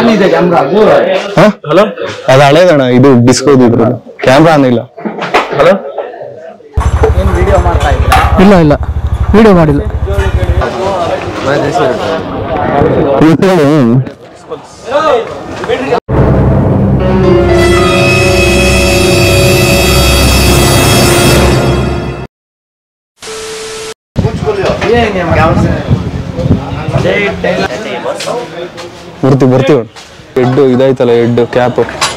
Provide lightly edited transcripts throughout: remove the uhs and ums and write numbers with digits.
Hello, ಅದು ಹಳೇದಣ್ಣ, ಇದು ಡಿಸ್ಕೋದು ಇದ್ರು ಕ್ಯಾಮ್ರಾ ಇಲ್ಲ. ಹಲೋ, ಇಲ್ಲ ಇಲ್ಲ ವಿಡಿಯೋ ಮಾಡಿಲ್ಲ. ಬರ್ತೀವಿ ಹೆಡ್ಡು ಇದಾಯ್ತಲ್ಲ, ಹೆಡ್ಡು ಕ್ಯಾಪ್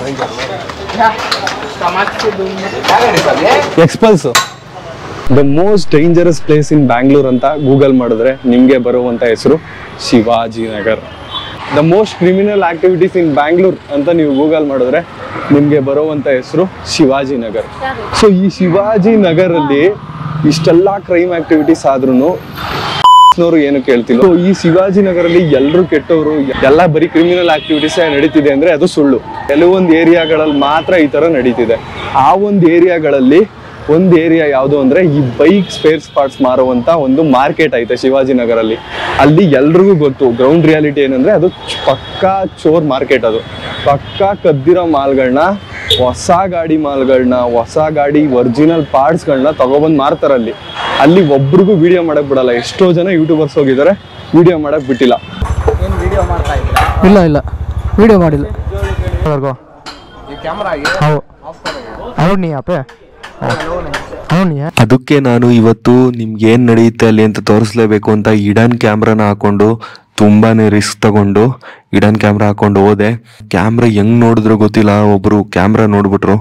ಎಕ್ಸ್ಪಲ್ಸ್. The most dangerous place in Bangalore ಅಂತ ಗೂಗಲ್ ಮಾಡಿದ್ರೆ ನಿಮ್ಗೆ ಬರುವಂತ ಹೆಸರು Shivajinagar. The most criminal activities in Bangalore ಅಂತ ನೀವು ಗೂಗಲ್ ಮಾಡಿದ್ರೆ ನಿಮ್ಗೆ ಬರುವಂತ ಹೆಸರು ಶಿವಾಜಿನಗರ್. ಸೊ ಈ ಶಿವಾಜಿನಗರಲ್ಲಿ ಇಷ್ಟೆಲ್ಲ ಕ್ರೈಮ್ ಆಕ್ಟಿವಿಟೀಸ್ ಆದ್ರೂ ಏನು ಕೇಳ್ತಿಲ್ಲ. ಈ ಶಿವಾಜಿನಗರಲ್ಲಿ ಎಲ್ಲರೂ ಕೆಟ್ಟವರು, ಎಲ್ಲ ಬರೀ ಕ್ರಿಮಿನಲ್ ಆಕ್ಟಿವಿಟೀಸ್ ನಡೀತಿದೆ ಅಂದ್ರೆ ಅದು ಸುಳ್ಳು. ಕೆಲವೊಂದು ಏರಿಯಾಗಳಲ್ಲಿ ಮಾತ್ರ ಈ ತರ ನಡೀತಿದೆ. ಆ ಒಂದು ಏರಿಯಾಗಳಲ್ಲಿ ಒಂದು ಏರಿಯಾ ಯಾವುದು ಅಂದ್ರೆ ಈ ಬೈಕ್ ಸ್ಪೇರ್ ಪಾರ್ಟ್ಸ್ ಮಾರುವಂತ ಒಂದು ಮಾರ್ಕೆಟ್ ಐತೆ ಶಿವಾಜಿನಗರಲ್ಲಿ. ಅಲ್ಲಿ ಎಲ್ರಿಗೂ ಗೊತ್ತು, ಗ್ರೌಂಡ್ ರಿಯಾಲಿಟಿ ಏನಂದ್ರೆ ಅದು ಪಕ್ಕಾ ಚೋರ್ ಮಾರ್ಕೆಟ್. ಅದು ಪಕ್ಕಾ ಕದ್ದಿರೋ ಮಾಲ್ಗಳನ್ನ, ಹೊಸ ಗಾಡಿ ಮಾಲ್ಗಳನ್ನ, ಹೊಸ ಗಾಡಿ ಒರಿಜಿನಲ್ ಪಾರ್ಟ್ಸ್ಗಳನ್ನ ತಗೊಬಂದು ಮಾರ್ತಾರಲ್ಲಿ. ಅಲ್ಲಿ ಒಬ್ರಿಗೂ ವಿಡಿಯೋ ಮಾಡಕ್ ಬಿಡಲ್ಲ. ಎಷ್ಟೋ ಜನ ಯೂಟ್ಯೂಬರ್ಸ್ ಹೋಗಿದ್ದಾರೆ, ವಿಡಿಯೋ ಮಾಡಕ್ ಬಿಟ್ಟಿಲ್ಲ. ಇಲ್ಲ ಇಲ್ಲ ವಿಡಿಯೋ ಮಾಡಿಲ್ಲ. ಅದಕ್ಕೆ ನಾನು ಇವತ್ತು ನಿಮ್ಗೆ ಏನ್ ನಡೆಯುತ್ತೆ ಅಲ್ಲಿ ಅಂತ ತೋರಿಸ್ಲೇಬೇಕು ಅಂತ ಹಿಡನ್ ಕ್ಯಾಮ್ರಾನ ಹಾಕೊಂಡು, ತುಂಬಾನೇ ರಿಸ್ಕ್ ತಗೊಂಡು ಹಿಡನ್ ಕ್ಯಾಮ್ರಾ ಹಾಕೊಂಡು ಹೋದೆ. ಕ್ಯಾಮ್ರಾ ಹೆಂಗ್ ನೋಡಿದ್ರು ಗೊತ್ತಿಲ್ಲ, ಒಬ್ರು ಕ್ಯಾಮ್ರಾ ನೋಡ್ಬಿಟ್ರು.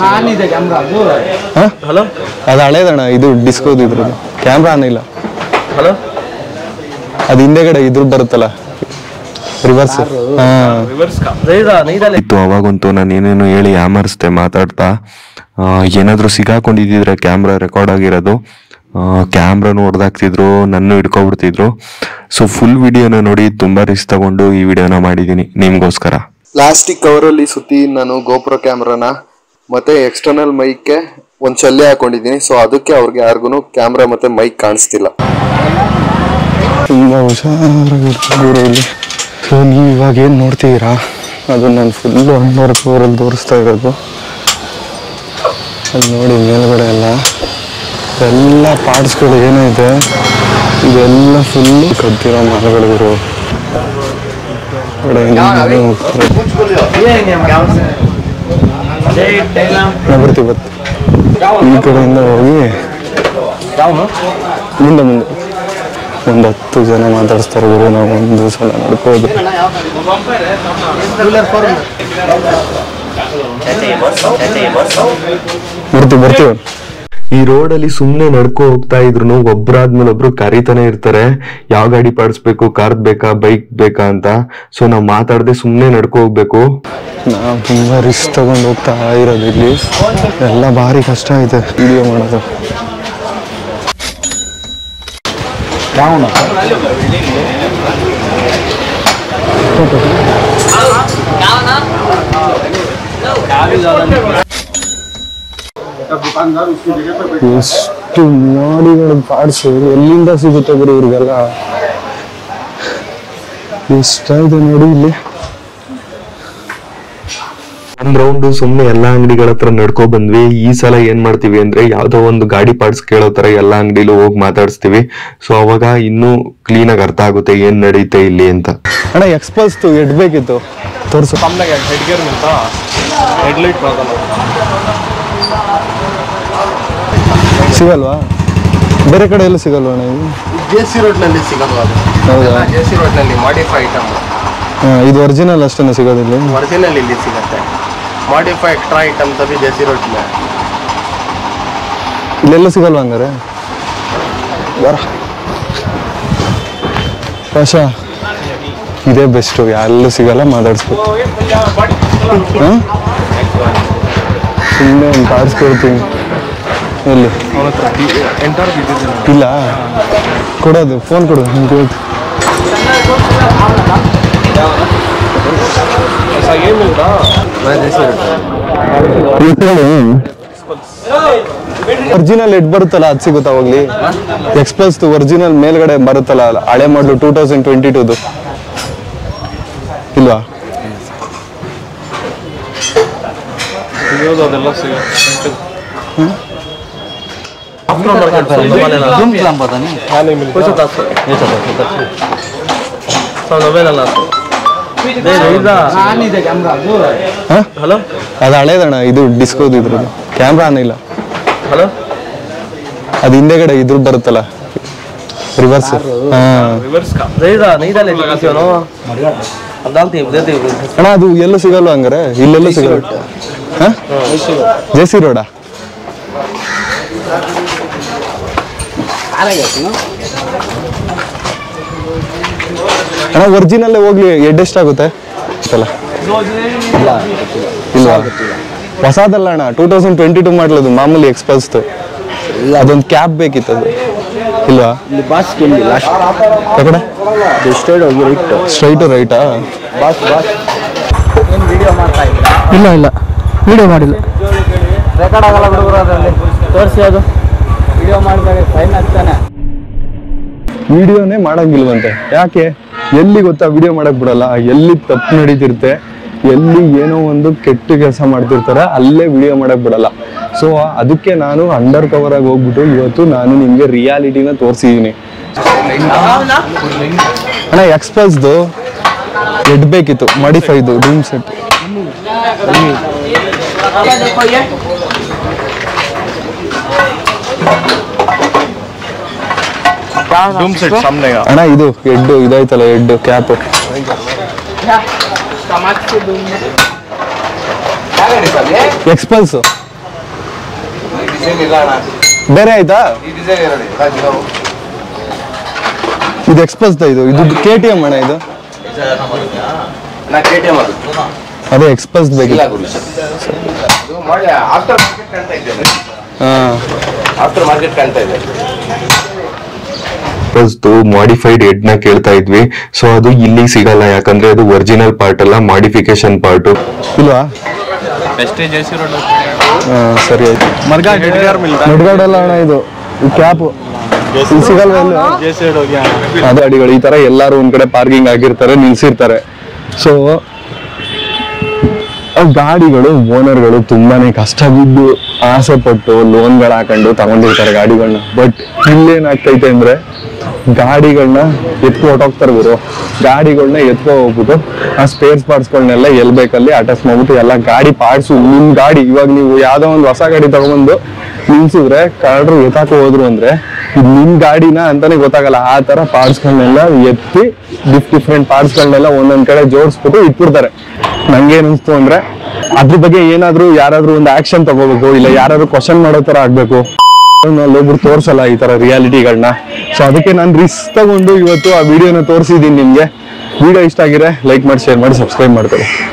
ಹಲೋ, ಅದು ಹಳೇದಣ್ಣ, ಇದು ಡಿಸ್ಕೋದು ಇದ್ರು ಕ್ಯಾಮ್ರಾ ಇಲ್ಲ. ಹಲೋ, ಅದು ಹಿಂದೆಗಡೆ ಇದ್ರ ಬರುತ್ತಲ್ಲ ರಿವರ್ಸ್. ಇತ್ತು ಅವಾಗಂತೂ ನಾನು ಏನೇನು ಹೇಳಿ ಯಾಮರ್ಸ್ತೆ ಮಾತಾಡ್ತಾ. ಏನಾದ್ರು ಸಿಗಾಕೊಂಡಿದ್ರೆ ಕ್ಯಾಮ್ರಾ ರೆಕಾರ್ಡ್ ಆಗಿರೋದು, ಕ್ಯಾಮ್ರಾನು ಹೊಡೆದಾಕ್ತಿದ್ರು, ನನ್ನ ಹಿಡ್ಕೊಬಿಡ್ತಿದ್ರು. ಸೊ ಫುಲ್ ವಿಡಿಯೋನ ನೋಡಿ ತುಂಬಾ ರಿಸ್ಕ್ ತಗೊಂಡು ಈ ವಿಡಿಯೋನ ಮಾಡಿದೀನಿ ನಿಮ್ಗೋಸ್ಕರ. ಪ್ಲಾಸ್ಟಿಕ್ ಕವರಲ್ಲಿ ಸುತ್ತಿ ನಾನು ಗೋಪ್ರೋ ಕ್ಯಾಮ್ರಾನ ಮತ್ತೆ ಎಕ್ಸ್ಟರ್ನಲ್ ಮೈಕ್ಗೆ ಒಂದು ಚಲ್ಲೆ ಹಾಕೊಂಡಿದ್ದೀನಿ. ಸೊ ಅದಕ್ಕೆ ಅವ್ರಿಗೆ ಯಾರಿಗೂ ಕ್ಯಾಮ್ರಾ ಮತ್ತೆ ಮೈಕ್ ಕಾಣಿಸ್ತಿಲ್ಲ. ತುಂಬ ಹುಷಾರಾಗಿರ್ತಾರೆ ಇಲ್ಲಿ. ಸೊ ನೀವು ಇವಾಗ ಏನು ನೋಡ್ತೀರಾ ಅದು ನಾನು ಫುಲ್ಲು ಅಂಡರ್ ಕವರಲ್ಲಿ ತೋರಿಸ್ತಾ ಇರೋದು. ಅಲ್ಲಿ ನೋಡಿ ಮೇಲ್ಗಡೆ ಎಲ್ಲ ಪಾರ್ಟ್ಸ್ಗಳು ಏನಿದೆ ಇದೆಲ್ಲ ಫುಲ್ಲು ಕದ್ದಿರೋ ಮರಗಳಿರೋ ಬರ್ತೀವಿ. ಈ ಕಡೆಯಿಂದ ಹೋಗಿ ಮುಂದೆ ಒಂದು 10 ಜನ ಮಾತಾಡಿಸ್ತಾರೆ ಗುರು. ನಾವು ಒಂದು ಸಲ ನಡ್ಕೋದು. ಬರ್ತೀವಿ. ಈ ರೋಡಲ್ಲಿ ಸುಮ್ನೆ ನಡ್ಕೊ ಹೋಗ್ತಾ ಇದ್ರು ಒಬ್ರಾದ್ಮೇಲೆ ಒಬ್ರು ಕರಿತಾನೆ ಇರ್ತಾರೆ, ಯಾವ ಗಾಡಿ ಪಾಡಿಸ್ಬೇಕು, ಕಾರ್ ಬೇಕಾ, ಬೈಕ್ ಬೇಕಾ ಅಂತ. ಸೊ ನಾವ್ ಮಾತಾಡದೆ ಸುಮ್ನೆ ನಡ್ಕೊ ಹೋಗ್ಬೇಕು. ನಾವು ತುಂಬಾ ರಿಸ್ಕ್ ತಗೊಂಡು ಹೋಗ್ತಾ ಇರೋದು. ಇಲ್ಲಿ ಎಲ್ಲ ಭಾರಿ ಕಷ್ಟ ಇದೆ ವಿಡಿಯೋ ಮಾಡೋದು. ಎಷ್ಟು ಮಾಡಿಗಳ ಪಾರ್ಟ್ಸ್ ಎಲ್ಲಿಂದ ಸಿಗುತ್ತೆ ಗುರು ಇವ್ರಿಗೆಲ್ಲ. ಎಷ್ಟಾಯ್ತು ನೋಡಿ ಇಲ್ಲಿ. ಒಂದ್ ರೌಂಡ್ ಸುಮ್ನೆ ಎಲ್ಲಾ ಅಂಗಡಿಗಳ ಹತ್ರ ನಡ್ಕೊ ಬಂದ್ವಿ. ಈ ಸಲ ಏನ್ ಮಾಡ್ತೀವಿ ಅಂದ್ರೆ ಯಾವ್ದೋ ಒಂದು ಗಾಡಿ ಪಾರ್ಟ್ಸ್ ಕೇಳೋ ತರ ಎಲ್ಲಾ ಅಂಗಡಿಲೂ ಹೋಗಿ ಮಾತಾಡಿಸ್ತೀವಿ. ಸೊ ಅವಾಗ ಇನ್ನೂ ಕ್ಲೀನ್ ಆಗಿ ಅರ್ಥ ಆಗುತ್ತೆ ಏನ್ ನಡೆಯುತ್ತೆ ಇಲ್ಲಿ ಅಂತ. ಅಣ್ಣ ಎಕ್ಸ್ಪಲ್ಸ್ ಎಡ್ ಬೇಕಿತ್ತು ತೋರಿಸು. ಸಿಗಲ್ವಾ? ಬೇರೆ ಕಡೆ ಎಲ್ಲ ಸಿಗಲ್ವಾ ಅಣ್ಣ? ಇದು ಜೆಸಿ ರೋಡ್ನಲ್ಲಿ ಸಿಗೋದು. ಅದು ಹೌದಾ? ಜೆಸಿ ರೋಡ್ನಲ್ಲಿ ಮಾಡಿಫೈ ಐಟಮ್. ಇದು ಒರಿಜಿನಲ್ ಅಷ್ಟೇ ಸಿಗೋದಿಲ್ಲ? ಒರಿಜಿನಲ್ ಇಲ್ಲಿ ಸಿಗುತ್ತೆ. ಮಾಡಿಫೈ ಎಕ್ಸ್ಟ್ರಾ ಐಟಮ್ ತभी ಜೆಸಿ ರೋಡ್ में ಇಲ್ಲೆಲ್ಲ ಸಿಗಲ್ವಾ ಹಂಗಾರೆ? ಬರ ಪಾಷಾ, ಇದೇ ಬೆಸ್ಟು, ಎಲ್ಲೂ ಸಿಗಲ್ಲ, ಮಾತಾಡಿಸ್ಬೇಕು. ಸುಮ್ಮನೆ ಒಂದು ಪಾಡಿಸ್ಕೊಡ್ತೀನಿ. ಎಲ್ಲಿ ಇಲ್ಲ ಕೊಡೋದು, ಫೋನ್ ಕೊಡು. ಒರಿಜಿನಲ್ ಎಡ್ ಬರುತ್ತಲ್ಲ ಅದು ಸಿಗುತ್ತಾ ಹೋಗ್ಲಿ? ಎಕ್ಸ್ಪ್ರೆಸ್ ಒರಿಜಿನಲ್ ಮೇಲ್ಗಡೆ ಬರುತ್ತಲ್ಲ ಹಳೆ ಮಾಡಲು 2022 ಇಲ್ವಾ? ಹಲೋ, ಅದು ಹಳೇದಣ್ಣ, ಇದು ಡಿಸ್ಕೋದು ಇದ್ರದ್ದು ಕ್ಯಾಮ್ರಾ ಇಲ್ಲ. ಹಲೋ, ಅದು ಹಿಂದೆಗಡೆ ಇದ್ರ ಬರುತ್ತಲ್ಲ ರಿವರ್ಸ್. ಅಣ್ಣ ಅದು ಎಲ್ಲೂ ಸಿಗಲ್ವ ಹಂಗಾರೆ? ಇಲ್ಲೆಲ್ಲೂ ಸಿಗಲ್ಲ. ಜೆ ಸಿ ರೋಡಾ? ಅಣ್ಣ ಒರಿಜಿನಲ್ಲೇ ಹೋಗ್ಲಿ ಎಡ್ ಎಷ್ಟಾಗುತ್ತೆ ಅಲ್ಲ? ಇಲ್ವಾ? ಹೊಸದಲ್ಲ ಅಣ್ಣ, 2022 ಮಾಡಲದು, ಮಾಮೂಲಿ ಎಕ್ಸ್ಪಲ್ಸ್ದು. ಅದೊಂದು ಕ್ಯಾಬ್ ಬೇಕಿತ್ತು, ಅದು ಇಲ್ವಾ? ಸ್ಟ್ರೈಟ್ ರೈಟಾ? ಇಲ್ಲ ಇಲ್ಲ ವಿಡಿಯೋ ಮಾಡಿಲ್ಲ. ರೆಕಾರ್ಡ್ ಆಗಲ್ಲ ಹುಡುಗರು, ಅದರಲ್ಲಿ ತೋರಿಸಿ. ಅದು ವಿಡಿಯೋ ಮಾಡಿದಾಗ ಫೈನ್ ಆಗ್ತಾನೆ. ವಿಡಿಯೋನೇ ಮಾಡಂಗಿಲ್ವಂತೆ. ಯಾಕೆ? ಎಲ್ಲಿ ಗೊತ್ತಾ ವಿಡಿಯೋ ಮಾಡಕ್ ಬಿಡಲ್ಲ, ಎಲ್ಲಿ ತಪ್ಪು ನಡೀತಿರುತ್ತೆ, ಎಲ್ಲಿ ಏನೋ ಒಂದು ಕೆಟ್ಟ ಕೆಲಸ ಮಾಡ್ತಿರ್ತಾರೆ, ಅಲ್ಲೇ ವಿಡಿಯೋ ಮಾಡಕ್ ಬಿಡಲ್ಲ. ಸೊ ಅದಕ್ಕೆ ನಾನು ಅಂಡರ್ ಕವರ್ ಆಗಿ ಹೋಗ್ಬಿಟ್ಟು ಇವತ್ತು ನಾನು ನಿಮ್ಗೆ ರಿಯಾಲಿಟಿನ ತೋರಿಸಿದೀನಿ. ಅಣ್ಣ ಎಕ್ಸ್ಪಲ್ಸ್ದು ಎಡ್ ಬೇಕಿತ್ತು, ಮಾಡಿಫೈದು ರೂಮ್ ಸೆಟ್. ಅಣ್ಣ ಇದು ಎಡ್ ಇದಾಯ್ತಲ್ಲ, ಎಡ್ ಕ್ಯಾಪ್ ಎಕ್ಸ್ಪಲ್ಸ್ ಬೇರೆ ಆಯ್ತಾ? ಇದು ಎಕ್ಸ್ಪಲ್ಸ್ ಇದು KTM ಅಣ್ಣ, ಇದು ಅದೇ ಎಕ್ಸ್ಪಲ್ಸ್ ಬೇಕಿಲ್ಲ. ಮಾಡಿಫೈಡ್ ಹೆಡ್ ನ ಕೇಳ್ತಾ ಇದ್ವಿ. ಸೊ ಅದು ಇಲ್ಲಿ ಸಿಗಲ್ಲ, ಯಾಕಂದ್ರೆ ಅದು ಒರಿಜಿನಲ್ ಪಾರ್ಟ್ ಅಲ್ಲ, ಮಾಡಿಫಿಕೇಶನ್ ಪಾರ್ಟ್. ಇಲ್ವಾ? ಸರಿ ಆಯ್ತು. ಮಡ್ಗಾಡಲ್ಲ ಅಣ್ಣ, ಇದು ಕ್ಯಾಪ್ ಸಿಗಲ್ವಾ? ಅದು ಗಾಡಿಗಳು ಈ ತರ ಎಲ್ಲಾರು ಒಂದ್ ಕಡೆ ಪಾರ್ಕಿಂಗ್ ಆಗಿರ್ತಾರೆ, ನಿಲ್ಸಿರ್ತಾರೆ. ಸೊ ಗಾಡಿಗಳು ಓನರ್ಗಳು ತುಂಬಾನೇ ಕಷ್ಟ ಬಿದ್ದು ಆಸೆ ಪಟ್ಟು ಲೋನ್ಗಳು ಹಾಕೊಂಡು ತಗೊಂಡಿರ್ತಾರೆ ಗಾಡಿಗಳನ್ನ. ಬಟ್ ಇಲ್ಲೇನಾಗ್ತೈತೆ ಅಂದ್ರೆ ಗಾಡಿಗಳನ್ನ ಎತ್ಕೊ ಹೊಟ್ಟೋಗ್ತಾರೆ ಗುರು. ಗಾಡಿಗಳನ್ನ ಎತ್ಕೊ ಹೋಗ್ಬಿಟ್ಟು ಆ ಸ್ಪೇರ್ಸ್ ಪಾರ್ಟ್ಸ್ಗಳನ್ನೆಲ್ಲ ಎಲ್ ಬೇಕಲ್ಲಿ ಅಟ್ಯಾಚ್ ಮಾಡ್ಬಿಟ್ಟು ಎಲ್ಲ ಗಾಡಿ ಪಾರ್ಟ್ಸು, ನಿಮ್ ಗಾಡಿ ಇವಾಗ ನೀವು ಯಾವ್ದೋ ಒಂದು ಹೊಸ ಗಾಡಿ ತಗೊಂಡ್ಬಂದು ನಿಲ್ಸಿದ್ರೆ ಕಳ್ಳರು ಎತ್ತಾಕೋ ಹೋದ್ರು ಅಂದ್ರೆ ನಿಮ್ ಗಾಡಿನ ಅಂತಾನೆ ಗೊತ್ತಾಗಲ್ಲ. ಆ ತರ ಪಾರ್ಟ್ಸ್ಗಳನ್ನೆಲ್ಲ ಎತ್ತಿ ಡಿಫ್ರೆಂಟ್ ಪಾರ್ಟ್ಸ್ಗಳನ್ನೆಲ್ಲ ಒಂದೊಂದ್ ಕಡೆ ಜೋಡಿಸ್ಬಿಟ್ಟು ಇಟ್ಬಿಡ್ತಾರೆ. ನಂಗೇನ್ ಅನ್ಸ್ತು ಅಂದ್ರೆ ಅದ್ರ ಬಗ್ಗೆ ಏನಾದ್ರು ಯಾರಾದ್ರೂ ಒಂದು ಆಕ್ಷನ್ ತಗೋಬೇಕು, ಇಲ್ಲ ಯಾರಾದ್ರೂ ಕ್ವಶನ್ ಮಾಡೋ ತರ ಆಗ್ಬೇಕು. ಒಬ್ರು ತೋರ್ಸಲ್ಲ ಈ ತರ ರಿಯಾಲಿಟಿಗಳನ್ನ. ಸೊ ಅದಕ್ಕೆ ನಾನು ರಿಸ್ಕ್ ತಗೊಂಡು ಇವತ್ತು ಆ ವಿಡಿಯೋನ ತೋರಿಸಿದೀನಿ ನಿಮ್ಗೆ. ವಿಡಿಯೋ ಇಷ್ಟ ಆಗಿದ್ರೆ ಲೈಕ್ ಮಾಡಿ, ಶೇರ್ ಮಾಡಿ, ಸಬ್ಸ್ಕ್ರೈಬ್ ಮಾಡ್ಕೊಳ್ಳಿ.